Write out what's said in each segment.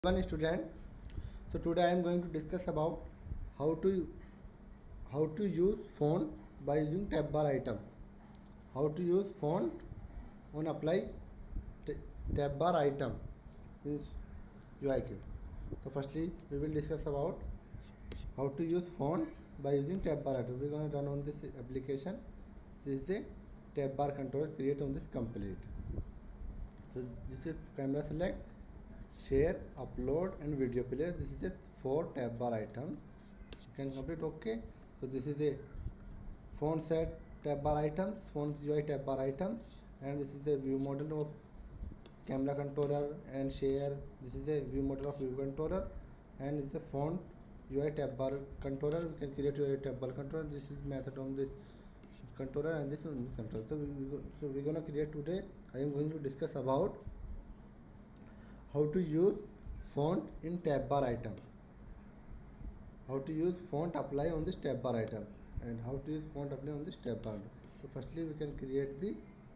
One student. So today I am going to discuss about how to use font by using tab bar item. How to use font on apply tab bar item means UIQ. So firstly we will discuss about how to use font by using tab bar item. We are going to run on this application. This is a tab bar controller create on this complete. So this is camera select, share, upload and video player. This is a 4 tab bar item. You can complete. Okay, so this is a font set tab bar items, font UI tab bar items, and this is a view model of camera controller and share. This is a view model of view controller, and this is a font UI tab bar controller. We can create UI tab bar controller. This is method on this controller and this on this controller. So we're gonna create today. I am going to discuss about how to use font in tab bar item, how to use font apply on this tab bar item, and how to use font apply on this tab bar. So firstly we can create the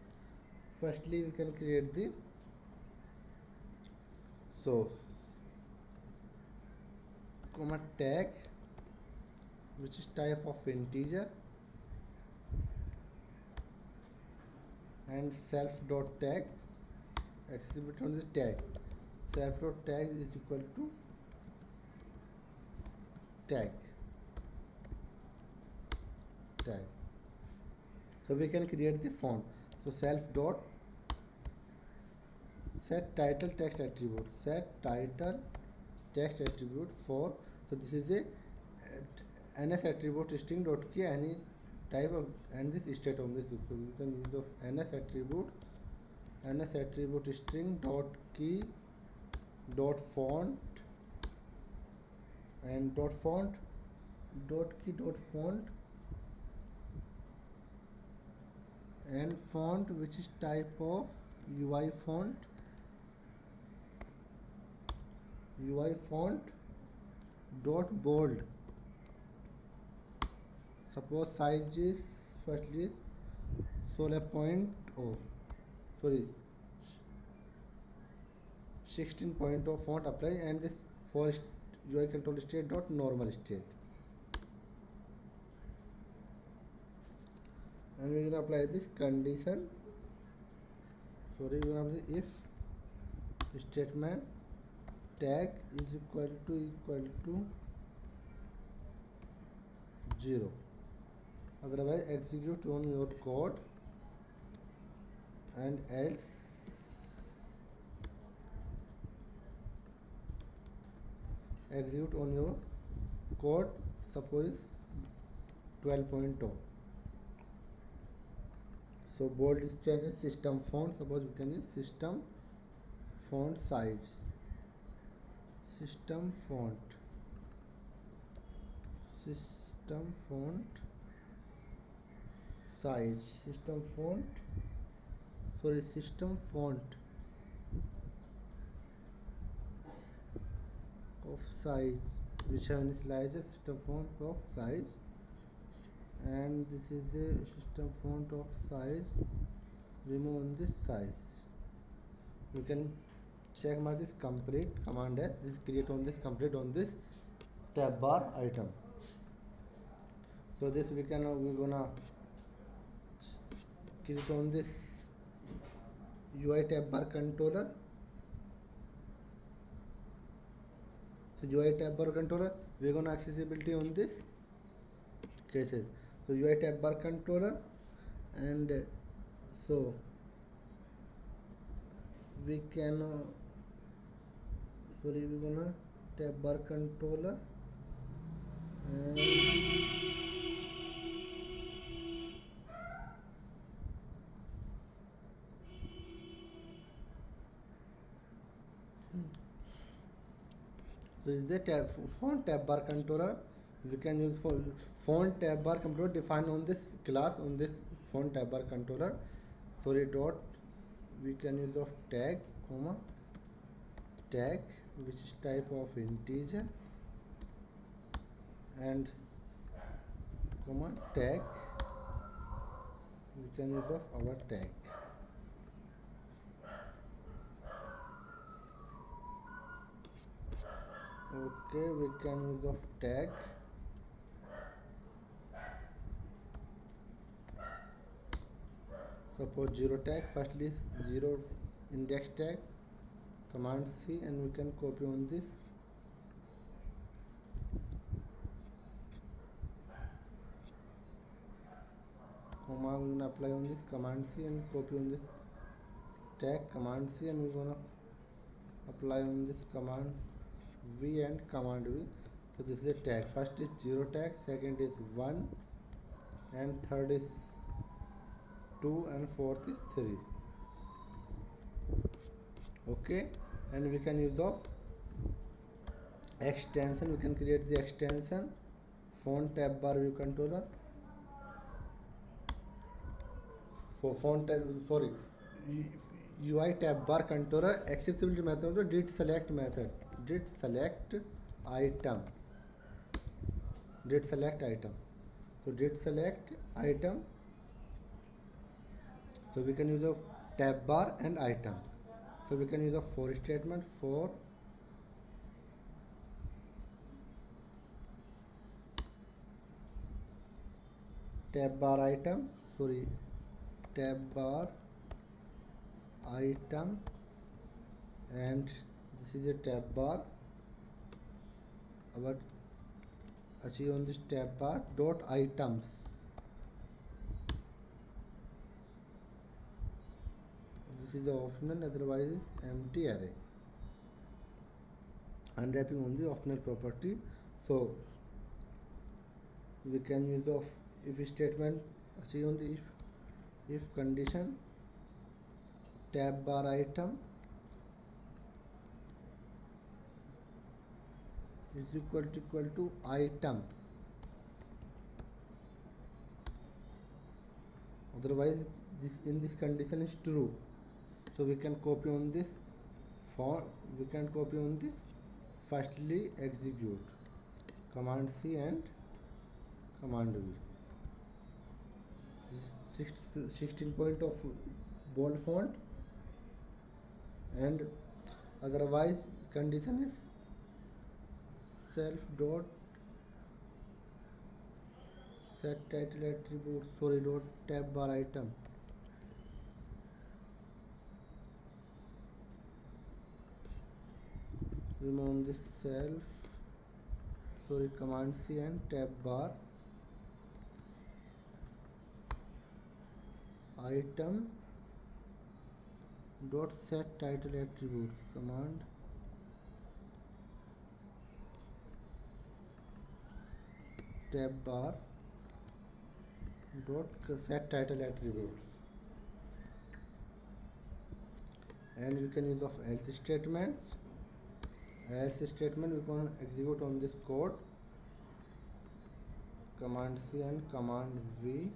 so comma tag which is type of integer and self dot tag exhibit on the tag. Self dot tag is equal to tag. So we can create the font. So self dot set title text attribute, set title text attribute for, so this is a ns attribute string dot key any type of, and this state on this. So you can use of ns attribute string dot key dot font and dot font dot key dot font and font which is type of UI font dot bold. Suppose size is firstly is 16.0 font apply, and this for UI control state dot normal state, and we will apply this condition. We will have the if statement tag is equal to 0, otherwise execute on your code, and else execute on your code, suppose 12.0. So bold is changed system font. Suppose we can use system font size, system font size, system font of size, which one is larger, system font of size, and this is a system font of size, remove on this size. We can check mark is complete, command S, this create on this complete on this tab bar item. So this we're gonna create on this UI tab bar controller. So UI tab bar controller, we're gonna accessibility on this cases. So UI tab bar controller, and so we can we're gonna tab bar controller, and so is the font tab bar controller. We can use for font tab bar controller defined on this class, on this font tab bar controller. Dot we can use of tag comma tag which is type of integer, and comma tag we can use of our tag. Okay, we can use of tag. Suppose zero tag, firstly zero index tag, command C, and we can copy on this. Comma we gonna apply on this, command C, and copy on this tag, command C, and we're gonna apply on this command V and command V. So this is a tag. First is zero tag, second is 1, and third is 2, and fourth is 3. Okay, and we can use the extension. We can create the extension font tab bar view controller. For font tab, sorry, UI tab bar controller accessibility method did select method, did select item, did select item. So did select item. So we can use a tab bar and item. So we can use a for statement for tab bar item, sorry, tab bar item, and this is a tab bar. Our achieve on this tab bar dot items. This is the optional, otherwise is empty array. Unwrapping on the optional property. So we can use the if statement achieve on the if condition tab bar item is equal to item, otherwise this in this condition is true. So we can copy on this for we can copy on this firstly execute command C and command V. 16 point of bold font, and otherwise condition is self dot set title attribute, sorry, dot tab bar item. Remove this self, sorry, command C and tab bar item dot set title attributes, command tab bar dot set title attributes. And we can use of else statement. Else statement we can execute on this code command C and command V.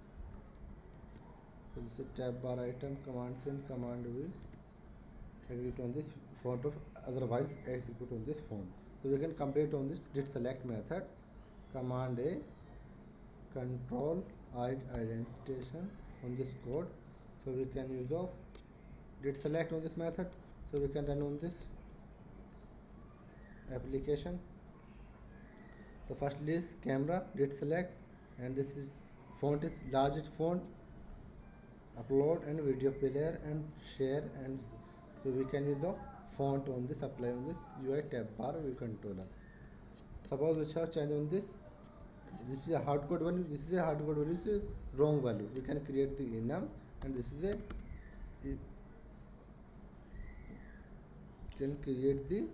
So this is tab bar item, command C and command V, execute on this font of, otherwise execute on this font. So we can complete on this did select method, command A, control identification on this code. So we can use of did select on this method. So we can run on this application. The first is camera did select, and this is font is largest font, upload and video player and share, and so we can use the font on this, apply on this UI tab bar view controller. Suppose we have change on this is a hard code value, this is a hard code value, this is a wrong value. We can create the enum, and this is a can create the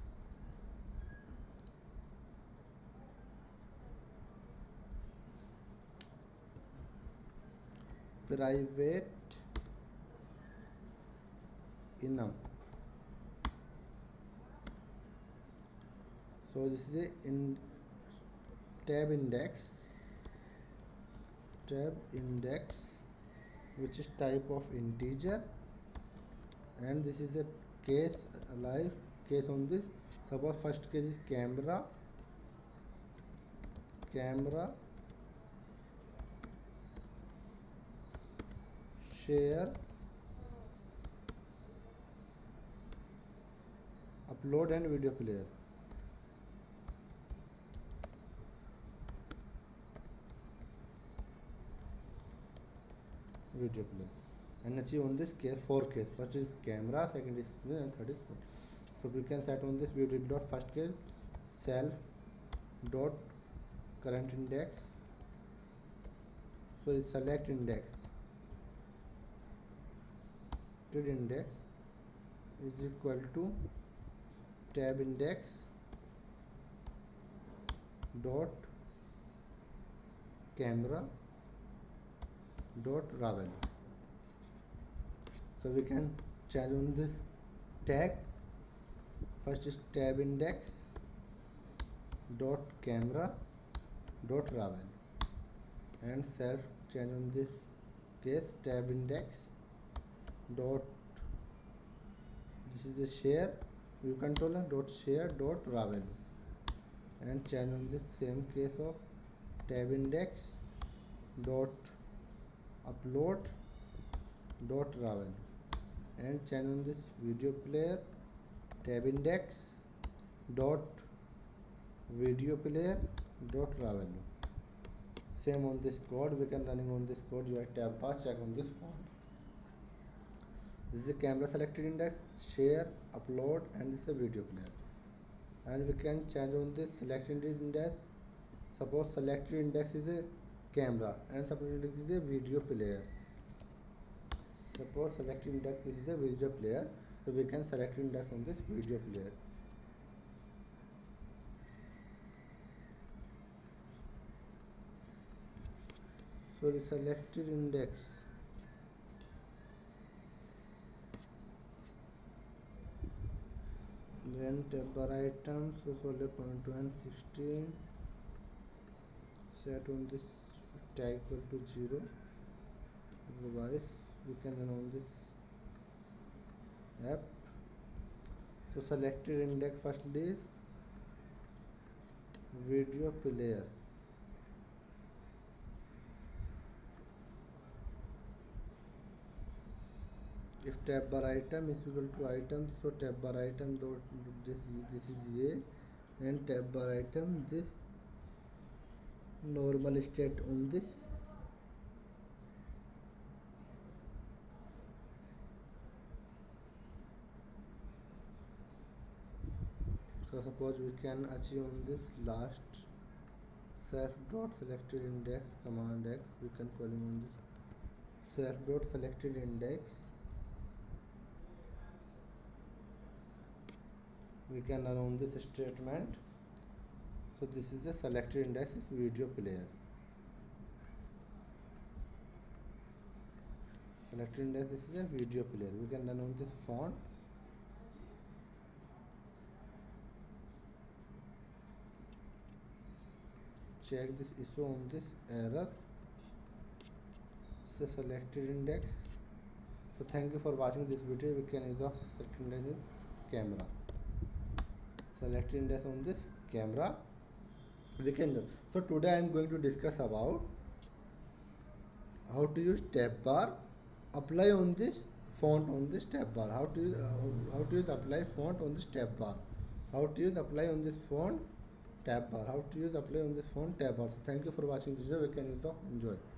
private enum. So this is a tab index, which is type of integer, and this is a case alive case on this. Suppose first case is camera share upload and video player. video player, and achieve on this case 4 case. First is camera, second is screen, and third is phone. So we can set on this video dot first case self dot current index. So select index index is equal to tab index dot camera dot raw value. So we can change on this tag. First is tab index dot camera dot raw value, and self change on this case tab index dot, this is the share view controller dot share dot raw value, and change on this same case of tab index dot upload dot raw value, and change on this video player tab index dot video player dot raw value. Same on this code, we can running on this code your tab bar, check on this font. This is the camera selected index, share, upload, and this is the video player. And we can change on this selected index. Suppose selected index is a camera and selected index is a video player. Suppose selected index this is a video player, so we can select index on this video player. So the selected index then tab bar item, so select point 16, set on this tag equal to 0, otherwise we can run on this app. So selected index firstly is video player, if tab bar item is equal to item, so tab bar item dot this is a, and tab bar item this normal state on this. So suppose we can achieve on this last self dot selected index command X, we can call on this self dot selected index, we can run on this statement. So this is a selected index is video player, selected index this is a video player, we can run on this font. Check this issue on this error, so selected index. So thank you for watching this video. We can use the selected index is camera, selected index on this camera we can do. So today I am going to discuss about how to use tab bar, apply on this font on this tab bar, how to use apply font on this tab bar, how to use apply on this font tab bar, how to use apply on this font tab bar. So thank you for watching this video. We can use of enjoy.